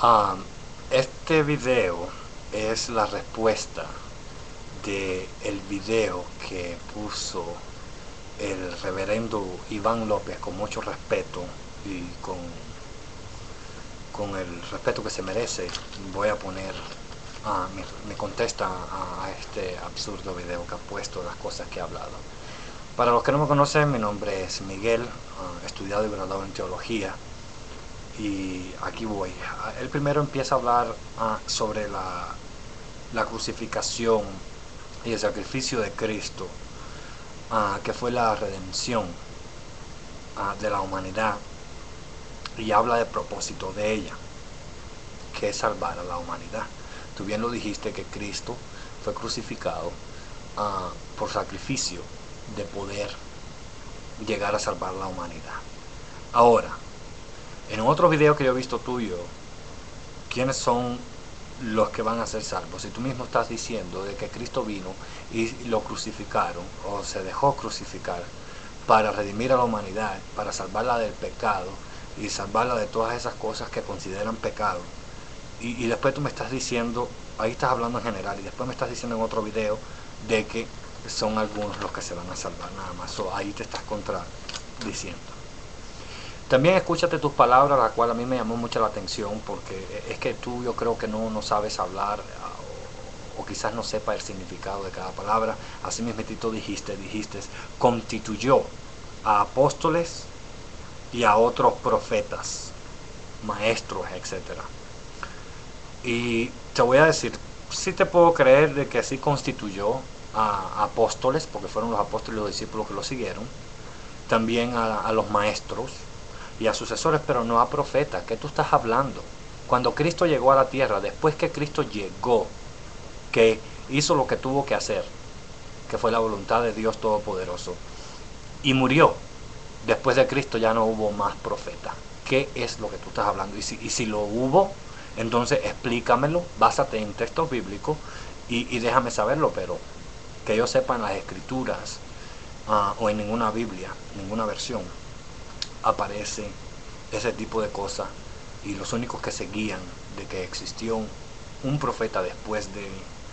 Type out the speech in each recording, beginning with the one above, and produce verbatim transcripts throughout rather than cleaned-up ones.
Ah, este video es la respuesta de el video que puso el reverendo Iván López con mucho respeto y con, con el respeto que se merece. Voy a poner, ah, me, me contesta a, a este absurdo video que ha puesto, las cosas que ha hablado. Para los que no me conocen, mi nombre es Miguel, uh, estudiado y graduado en teología. Y aquí voy. El primero empieza a hablar uh, sobre la, la crucificación y el sacrificio de Cristo, uh, que fue la redención uh, de la humanidad, y habla del propósito de ella, que es salvar a la humanidad. Tú bien lo dijiste, que Cristo fue crucificado uh, por sacrificio de poder llegar a salvar a la humanidad. Ahora, en otro video que yo he visto tuyo, ¿quiénes son los que van a ser salvos? Si tú mismo estás diciendo de que Cristo vino y lo crucificaron, o se dejó crucificar para redimir a la humanidad, para salvarla del pecado y salvarla de todas esas cosas que consideran pecado, y, y después tú me estás diciendo, ahí estás hablando en general, y después me estás diciendo en otro video de que son algunos los que se van a salvar nada más. So, ahí te estás contradiciendo. También escúchate tus palabras, la cual a mí me llamó mucho la atención, porque es que tú, yo creo que no, no sabes hablar, o, o quizás no sepa el significado de cada palabra. Así mismo dijiste, dijiste, constituyó a apóstoles y a otros profetas, maestros, etcétera. Y te voy a decir, sí te puedo creer de que sí constituyó a apóstoles, porque fueron los apóstoles y los discípulos que lo siguieron, también a, a los maestros y a sucesores, pero no a profetas. ¿Qué tú estás hablando? Cuando Cristo llegó a la tierra, después que Cristo llegó, que hizo lo que tuvo que hacer, que fue la voluntad de Dios Todopoderoso, y murió, después de Cristo ya no hubo más profeta. ¿Qué es lo que tú estás hablando? Y si, y si lo hubo, entonces explícamelo, básate en textos bíblicos y, y déjame saberlo, pero que yo sepa, en las escrituras uh, o en ninguna Biblia, ninguna versión, aparece ese tipo de cosas, y los únicos que se guían de que existió un profeta después de,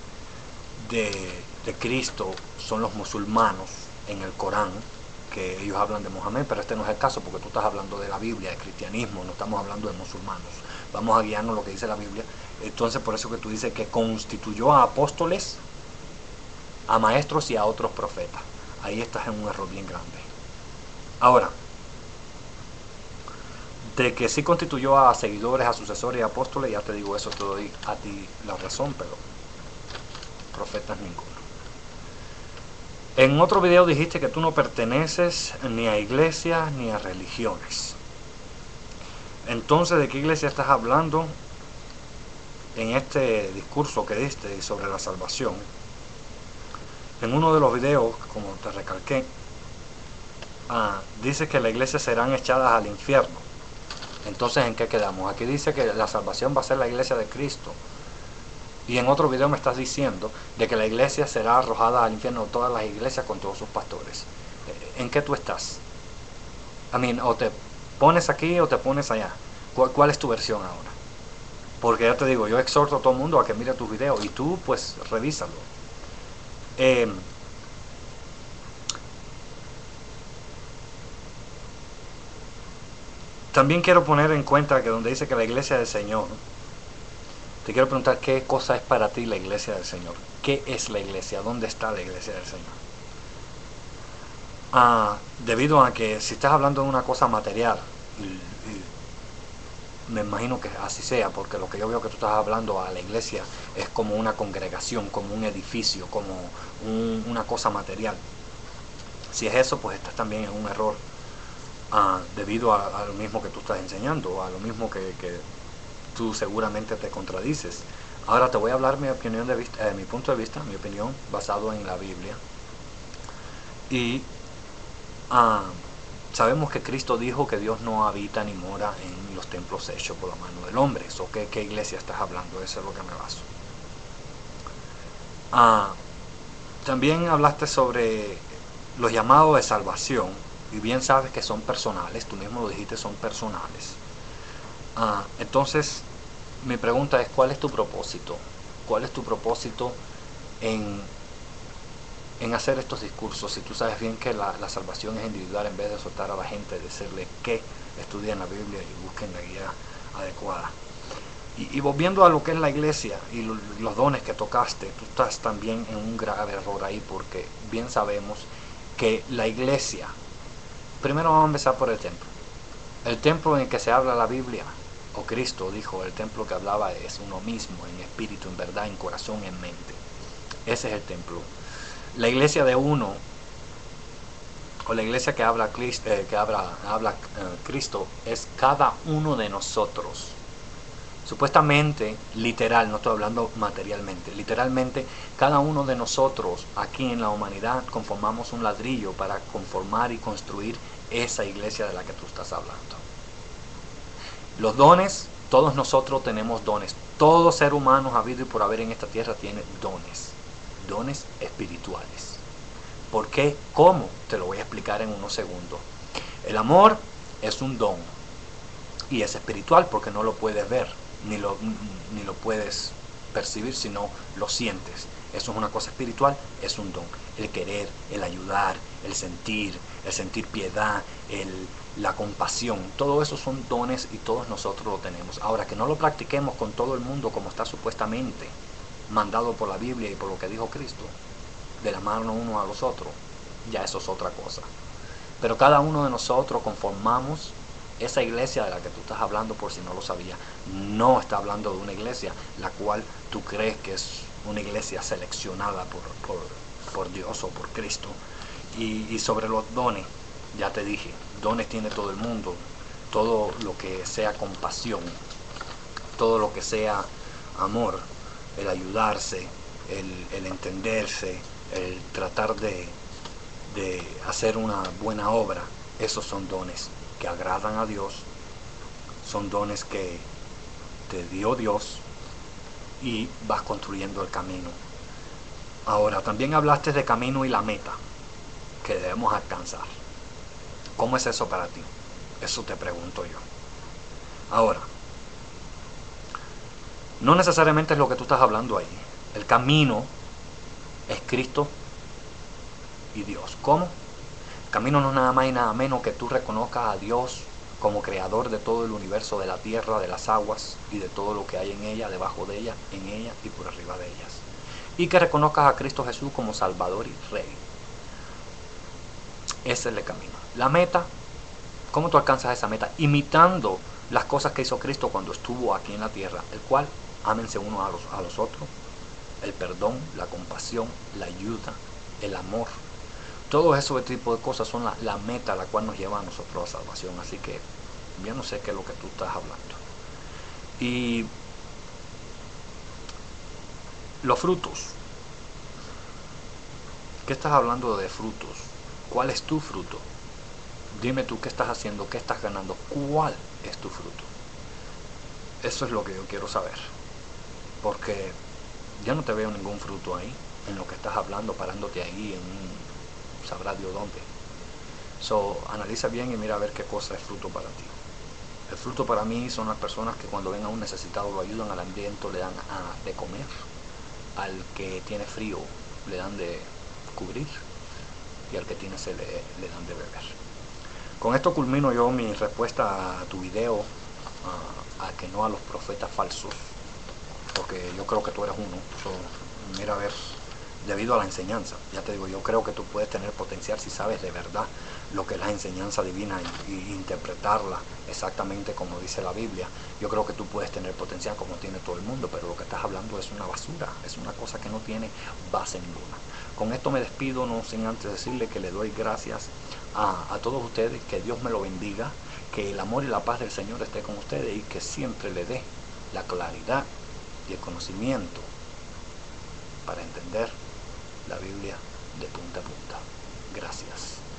de, de Cristo son los musulmanos en el Corán, que ellos hablan de Mohammed, pero este no es el caso, porque tú estás hablando de la Biblia, de cristianismo, no estamos hablando de musulmanos. Vamos a guiarnos lo que dice la Biblia. Entonces, por eso que tú dices que constituyó a apóstoles, a maestros y a otros profetas. Ahí estás en un error bien grande. Ahora, de que sí constituyó a seguidores, a sucesores y apóstoles, ya te digo, eso te doy a ti la razón, pero profetas ninguno. En otro video dijiste que tú no perteneces ni a iglesias ni a religiones. Entonces, ¿de qué iglesia estás hablando en este discurso que diste sobre la salvación? En uno de los videos, como te recalqué, ah, dice que las iglesias serán echadas al infierno. Entonces, ¿en qué quedamos? Aquí dice que la salvación va a ser la iglesia de Cristo. Y en otro video me estás diciendo de que la iglesia será arrojada al infierno, todas las iglesias con todos sus pastores. ¿En qué tú estás? I mean, o te pones aquí o te pones allá. ¿Cuál, cuál es tu versión ahora? Porque ya te digo, yo exhorto a todo el mundo a que mire tus videos, y tú pues revísalo. Eh, también quiero poner en cuenta que donde dice que la iglesia del Señor, te quiero preguntar qué cosa es para ti la iglesia del Señor. ¿Qué es la iglesia? ¿Dónde está la iglesia del Señor? Ah, debido a que si estás hablando de una cosa material, y, y me imagino que así sea, porque lo que yo veo que tú estás hablando a la iglesia es como una congregación, como un edificio, como un, una cosa material. Si es eso, pues estás también en un error, ah, debido a, a lo mismo que tú estás enseñando, a lo mismo que, que tú seguramente te contradices. Ahora te voy a hablar mi opinión de vista, eh, mi punto de vista, mi opinión basado en la Biblia. Y ah, sabemos que Cristo dijo que Dios no habita ni mora en los templos hechos por la mano del hombre. ¿So qué, qué iglesia estás hablando? Eso es lo que me baso. Ah, también hablaste sobre los llamados de salvación, y bien sabes que son personales, tú mismo lo dijiste, son personales. Ah, entonces, mi pregunta es, ¿cuál es tu propósito? ¿Cuál es tu propósito en, en hacer estos discursos? Si tú sabes bien que la, la salvación es individual, en vez de soltar a la gente, decirle que estudien la Biblia y busquen la guía adecuada. Y, y volviendo a lo que es la iglesia y lo, los dones que tocaste, tú estás también en un grave error ahí, porque bien sabemos que la iglesia, primero vamos a empezar por el templo. El templo en el que se habla la Biblia, o Cristo dijo, el templo que hablaba es uno mismo, en espíritu, en verdad, en corazón, en mente. Ese es el templo. La iglesia de uno, o la iglesia que habla, eh, que habla, habla eh, Cristo, es cada uno de nosotros. Supuestamente, literal, no estoy hablando materialmente, literalmente cada uno de nosotros aquí en la humanidad conformamos un ladrillo para conformar y construir esa iglesia de la que tú estás hablando. Los dones, todos nosotros tenemos dones. Todo ser humano habido y por haber en esta tierra tiene dones, dones espirituales. ¿Por qué? ¿Cómo? Te lo voy a explicar en unos segundos. El amor es un don y es espiritual porque no lo puedes ver. Ni lo, ni lo puedes percibir, sino lo sientes. Eso es una cosa espiritual, es un don. El querer, el ayudar, el sentir, el sentir piedad, el, la compasión, todo eso son dones y todos nosotros lo tenemos. Ahora, que no lo practiquemos con todo el mundo como está supuestamente mandado por la Biblia y por lo que dijo Cristo, de la mano uno a los otros, ya eso es otra cosa. Pero cada uno de nosotros conformamos esa iglesia de la que tú estás hablando, por si no lo sabías. No está hablando de una iglesia la cual tú crees que es una iglesia seleccionada por, por, por Dios o por Cristo. Y, y sobre los dones, ya te dije, dones tiene todo el mundo. Todo lo que sea compasión, todo lo que sea amor, el ayudarse, el, el entenderse, el tratar de, de hacer una buena obra, esos son dones que agradan a Dios, son dones que te dio Dios y vas construyendo el camino. Ahora, también hablaste de camino y la meta que debemos alcanzar. ¿Cómo es eso para ti? Eso te pregunto yo. Ahora, no necesariamente es lo que tú estás hablando ahí. El camino es Cristo y Dios. ¿Cómo? El camino no es nada más y nada menos que tú reconozcas a Dios como creador de todo el universo, de la tierra, de las aguas y de todo lo que hay en ella, debajo de ella, en ella y por arriba de ellas. Y que reconozcas a Cristo Jesús como Salvador y Rey. Ese es el camino. La meta, ¿cómo tú alcanzas esa meta? Imitando las cosas que hizo Cristo cuando estuvo aquí en la tierra, el cual, ámense unos a los, a los otros, el perdón, la compasión, la ayuda, el amor. Todo ese tipo de cosas son la, la meta a la cual nos lleva a nosotros a salvación. Así que yo no sé qué es lo que tú estás hablando. Y los frutos. ¿Qué estás hablando de frutos? ¿Cuál es tu fruto? Dime tú qué estás haciendo, qué estás ganando, cuál es tu fruto. Eso es lo que yo quiero saber. Porque yo no te veo ningún fruto ahí, en lo que estás hablando, parándote ahí en un sabrá Dios dónde. So, analiza bien y mira a ver qué cosa es fruto para ti. El fruto para mí son las personas que cuando ven a un necesitado lo ayudan, al hambriento le dan a, de comer, al que tiene frío le dan de cubrir y al que tiene sed le, le dan de beber. Con esto culmino yo mi respuesta a tu video, a, a que no a los profetas falsos, porque yo creo que tú eres uno. So, mira a ver, debido a la enseñanza, ya te digo, yo creo que tú puedes tener potencial si sabes de verdad lo que es la enseñanza divina y, y interpretarla exactamente como dice la Biblia. Yo creo que tú puedes tener potencial como tiene todo el mundo, pero lo que estás hablando es una basura, es una cosa que no tiene base ninguna. Con esto me despido, no sin antes decirle que le doy gracias a, a todos ustedes, que Dios me lo bendiga, que el amor y la paz del Señor esté con ustedes y que siempre le dé la claridad y el conocimiento para entender la Biblia de punta a punta. Gracias.